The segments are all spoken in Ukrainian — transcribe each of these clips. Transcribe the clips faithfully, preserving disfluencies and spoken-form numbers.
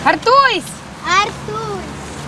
Артусь! Артур!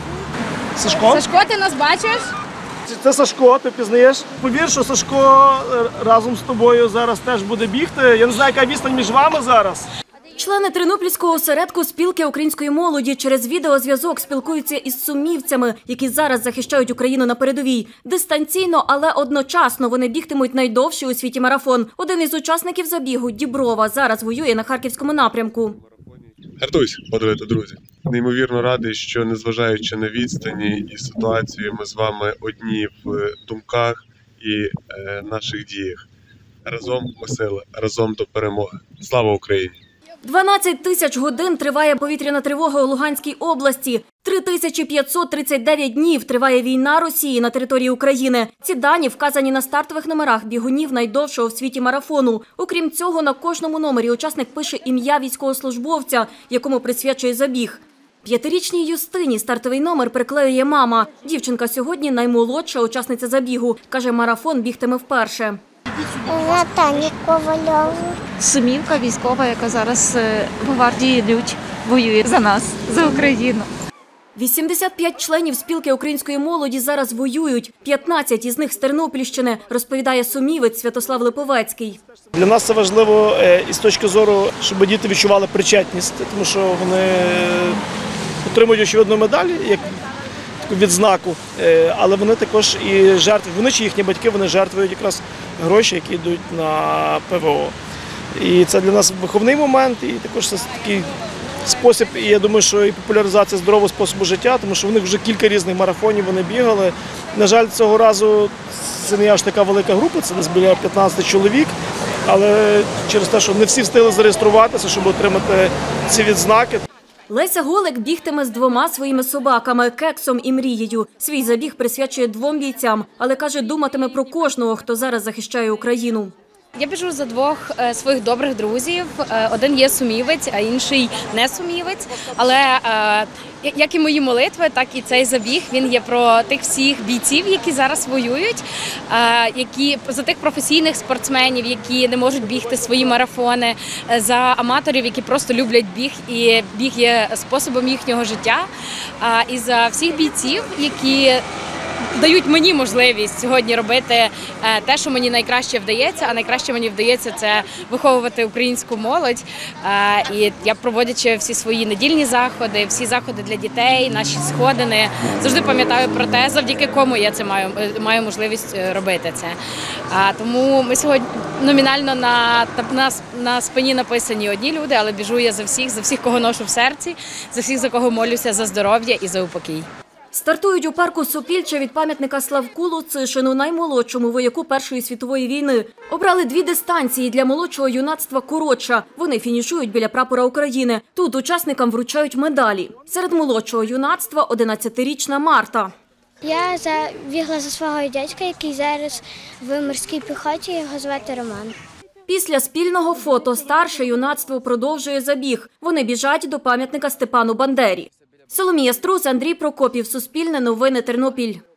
Сашко? Сашко, ти нас бачиш? Це Сашко, ти пізнаєш? Повір, що Сашко разом з тобою зараз теж буде бігти. Я не знаю, яка відстань між вами зараз. Члени Тернопільського осередку спілки української молоді через відеозв'язок спілкуються із сумівцями, які зараз захищають Україну на передовій. Дистанційно, але одночасно вони бігтимуть найдовший у світі марафон. Один із учасників забігу, Діброва, зараз воює на Харківському напрямку. Артусь, подивіться, друзі. Неймовірно радий, що незважаючи на відстані і ситуацію, ми з вами одні в думках і е, наших діях. Разом ми сила, разом до перемоги. Слава Україні! дванадцять тисяч годин триває повітряна тривога у Луганській області. три тисячі п'ятсот тридцять дев'ять днів триває війна Росії на території України. Ці дані вказані на стартових номерах бігунів найдовшого в світі марафону. Окрім цього, на кожному номері учасник пише ім'я військовослужбовця, якому присвячує забіг. П'ятирічній Юстині стартовий номер приклеює мама. Дівчинка сьогодні наймолодша учасниця забігу. Каже, марафон бігтиме вперше. Натані Ковальову. Сумівка військова, яка зараз в гвардії Людь воює за нас, за Україну. вісімдесят п'ять членів спілки української молоді зараз воюють. п'ятнадцять із них з Тернопільщини, розповідає сумівець Святослав Липовецький. Для нас це важливо і з точки зору, щоб діти відчували причетність, тому що вони отримують, очевидно, медаль, як відзнаку, але вони також і жертвують, вони чи їхні батьки, вони жертвують якраз гроші, які йдуть на ПВО. І це для нас виховний момент, і також це такий спосіб, і я думаю, що і популяризація здорового способу життя, тому що в них вже кілька різних марафонів вони бігали. На жаль, цього разу це не аж така велика група, це десь біля п'ятнадцяти чоловік, але через те, що не всі встигли зареєструватися, щоб отримати ці відзнаки. Леся Голик бігтиме з двома своїми собаками – Кексом і Мрією. Свій забіг присвячує двом бійцям, але каже, думатиме про кожного, хто зараз захищає Україну. Я біжу за двох своїх добрих друзів. Один є сумівець, а інший не сумівець. Але як і мої молитви, так і цей забіг, він є про тих всіх бійців, які зараз воюють, які, за тих професійних спортсменів, які не можуть бігти свої марафони, за аматорів, які просто люблять біг, і біг є способом їхнього життя, і за всіх бійців, які дають мені можливість сьогодні робити те, що мені найкраще вдається, а найкраще мені вдається – це виховувати українську молодь. І я, проводячи всі свої недільні заходи, всі заходи для дітей, наші сходини, завжди пам'ятаю про те, завдяки кому я це маю, маю можливість робити це. Тому ми сьогодні номінально на, на, на спині написані одні люди, але біжу я за всіх, за всіх, кого ношу в серці, за всіх, за кого молюся за здоров'я і за упокій. Стартують у парку Сопільча від пам'ятника Славку Луцишину, наймолодшому вояку Першої світової війни. Обрали дві дистанції для молодшого юнацтва коротша. Вони фінішують біля прапора України. Тут учасникам вручають медалі. Серед молодшого юнацтва – одинадцятирічна Марта. Я бігла за свого дядька, який зараз в морській піхоті, його звати Роман. Після спільного фото старше юнацтво продовжує забіг. Вони біжать до пам'ятника Степану Бандері. Соломія Струс, Андрій Прокопів, Суспільне новини, Тернопіль.